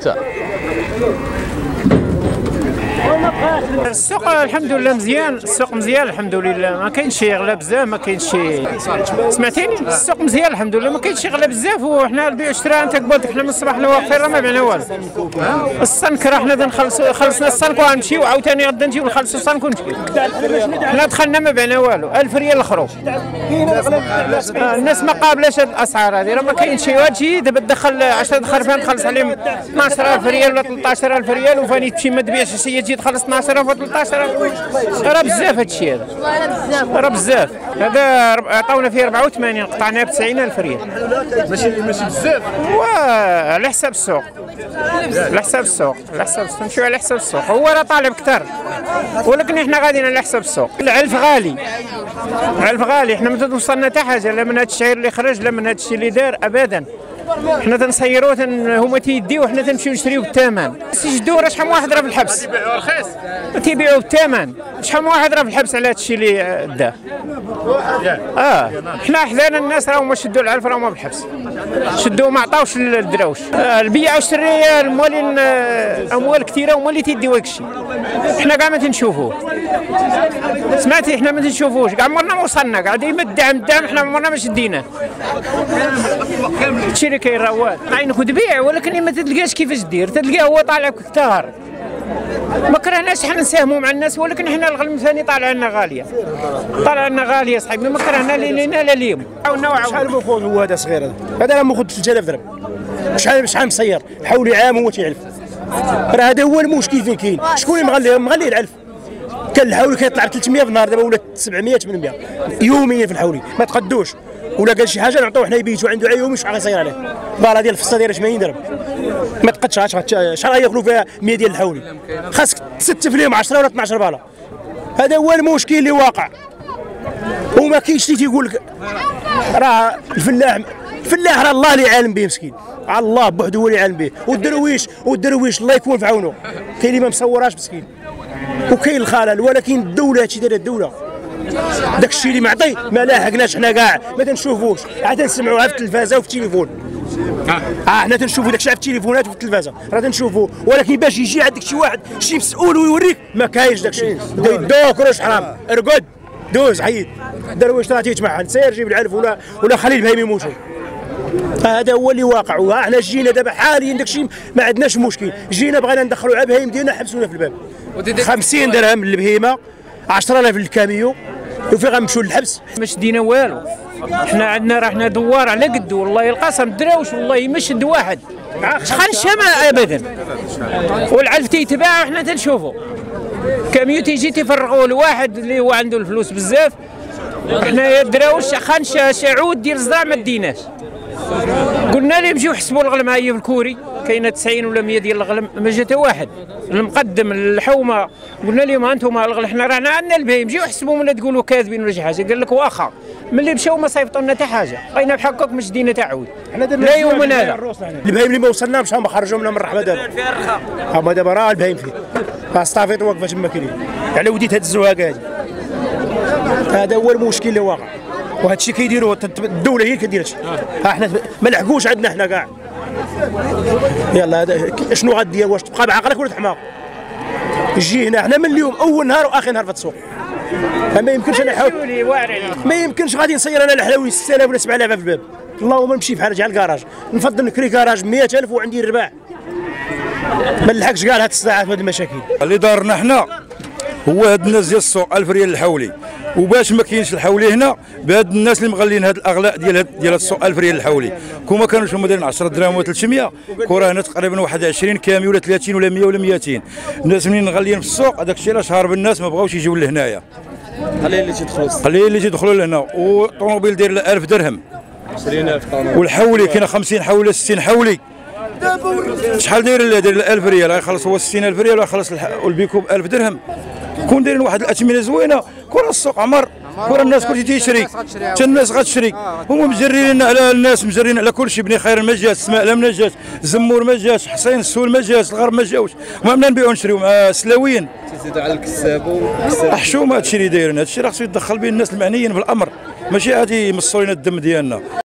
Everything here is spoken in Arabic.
انت؟ السوق الحمد لله مزيان، السوق مزيان الحمد لله، ما كاينش شي غلا بزاف، ما كاينش شي. سمعتيني؟ السوق مزيان الحمد لله، ما كاينش شي غلا بزاف، وحنا البيع والشراء انت قبلت حنا من الصباح لواقفين راه ما بعنا والو. الصنك راه حنا خلصنا الصنك وغنمشيو عاوتاني غدا نجيو نخلصوا الصنك ونمشيو. حنا دخلنا ما بعنا والو، 1000 ريال الخروج. الناس ما قابلاش هاد الاسعار هذه، راه ما كاينش شي هادشي دابا تدخل 10 خرفان تخلص عليهم 12000 ريال ولا 13000 ريال، وفاني تمشي ما تبيعش شي تجي تخلص 12000 و 13000. راه بزاف هادشي هذا، راه بزاف. هذا عطاونا فيه 84 قطعناه ب 90000 ريال. ماشي بزاف. على حساب السوق، على حساب السوق، على حساب السوق، نمشيو على حساب السوق. هو راه طالب كثر، ولكن احنا غاديين على حساب السوق. العلف غالي، العلف غالي، احنا ما توصلنا حتى حاجه، لا من هذا الشعير اللي خرج لا من هذا الشيء اللي دار ابدا. حنا تنصيروه هما تيديو وحنا تنمشيو نشريو بالثمن. يجدوا راه شحال من واحد راه في الحبس تيبيعوا رخيص، تيبيعوا بالثمن. شحال من واحد راه في الحبس على هذا الشيء اللي داه. حنا حذانا الناس راهم شدوا العلف راهم بالحبس، شدوه ما عطاوش الدراوش. البيع والشراء الموالين اموال كثيره هما اللي تيديو هذاك الشيء، حنا كاع ما تنشوفوه. سمعتي؟ حنا ما تنشوفوش كاع، عمرنا ما وصلنا كاع، ديما الدعم حنا عمرنا ما شديناه. هادشي اللي كاين راه والو، عينك وتبيع ولكن ما تلقاش كيفاش دير، تلقاه هو طالع كثار. ما كرهناش حنا نساهموا مع الناس، ولكن حنا الغلم ثاني طالع لنا غاليه، طالع لنا غاليه صاحبي، ما كرهنا لا لينا لا ليهم. شحال مخوض هو هذا صغير، هذا راه مخوض 3000 درهم. شحال مصير حولي عام هو تيعلف. راه هذا هو المشكل فين كاين، شكون اللي مغلي العلف؟ كان الحولي كيطلع ب 300 في النهار، دابا ولات 700 800 يوميا في الحولي، ما تقدوش. ولا قال شي حاجه نعطوه حنا يبيتوا عنده على يومي شحال غيصير عليه. الباله ديال الفصه دايره 80 درهم، ما تقدش شحال غياكلوا فيها 100 ديال الحولي، خاصك تستف لهم 10 ولا 12 باله. هذا هو المشكل اللي واقع، وما كاينش اللي تيقول لك راه الفلاح راه الله اللي عالم به مسكين، الله بوحده هو اللي عالم به. والدرويش الله يكون في عونه، كاين اللي ما مصوراش مسكين، وكاين الخلل، ولكن الدوله هادشي دايره الدوله. داك الشيء اللي معطي ما لاحقناش حنا كاع، ما تنشوفوش، عاد نسمعوها في التلفازه وفي التليفون. حنا تنشوفوا داك الشيء في التليفونات وفي التلفازه، راه تنشوفوا، ولكن باش يجي عندك شي واحد شي مسؤول ويوريك ما كاينش داك الشيء. دوك روش حرام، ارقد دوز عيط، درويش راه تيتمعن، سير جيب العلف ولا خلي البهايم يموتوا. هذا هو اللي واقع. وحنا جينا دابا حاليا داك الشيء ما عندناش مشكل، جينا بغينا ندخلوا على البهايم ديالنا حبسونا في الباب. 50 درهم للبهيمه، 10000 للكاميو، وفي غنمشيو للحبس. ما شدينا والو، حنا عندنا راه حنا دوار على قد، والله القسم دراوش والله ما شد واحد، شحال الشمع ابدا. والعلف تيتباع وحنا تنشوفوا، كاميو تيجي تيفرغوا لواحد اللي هو عنده الفلوس بزاف. حنا دراوش خانش عود ديال الزرع ما ديناش، قلنا لهم جيو حسبوا الغلم هي في الكوري كاينه 90 ولا 100 ديال الغلم، ما جا حتى واحد. المقدم الحومه قلنا لهم انتم الغلم حنا رانا عندنا البهيم، جيو حسبوا ولا تقولوا كاذبين ولا شي حاجه. قال لك واخا ملي مشاو ما صيفطوا لنا حتى حاجه، بقينا بحقك ما شدينا حتى عود. لا يوم من هذا البهيم اللي ما وصلناش هما خرجوا منا من الرحمه. دابا هما دابا راه البهيم فيه فاستافيط واقفه تما كاينين على وديت هاد الزواق هادي. هذا هو المشكل اللي واقع، وهذا الشيء كيديروه الدوله هي اللي كدير هادشي. احنا ما لحقوش عندنا حنا كاع. يلا هذا شنو غدير؟ واش تبقى بعقلك ولا تحماق؟ جي هنا حنا من اليوم اول نهار واخر نهار في السوق، ما يمكنش انا نحاول، ما يمكنش غادي نصير انا الحلاوي 6000 ولا 7000 في الباب. اللهم نمشي بحال رجع الكراج، نفضل نكري كراج 100000 وعندي الرباع، ما نلحقش كاع هاد الساعات وهاد المشاكل. اللي دارنا حنا هو هاد الناس ديال السوق 1000 ريال الحولي، وباش ما كاينش الحولي هنا بهاد الناس اللي مغلين هاد الاغلاء ديال السوق 1000 ريال الحولي. كون ما كانوش هما دايرين 10 دراهم و300، كره هنا تقريبا 21 كامي ولا 30 ولا 100 ولا 200. الناس منين غاليين في السوق هذاك الشيء راه شهر بالناس ما بغاوش يجيو لهنايا، قليل اللي تيدخلوا لهنا. والطوموبيل داير 1000 درهم، 20000 طوموبيل. والحولي كاين 50 حولي 60 حولي. شحال داير 1000 ريال غيخلص هو 60000 ريال ويخلص البيكو ب 1000 درهم. كون دايرين واحد الاثمنه زوينه، كون السوق عمر، كون الناس كلشي تيشري، حتى الناس غتشري. هما مجرين على الناس، مجرين على كلشي. بني خير ما جات، اسماء ما جات، زمور ما جاتش، حسين السول ما جات، الغرب ما جاوش. ما بدنا نبيعوا نشريو سلاويين. تزيدوا على الكساب حشومه هادشي اللي دايرين، هادشي راه خصو يدخل به الناس المعنيين بالامر، ماشي غادي يمصوا لنا الدم ديالنا.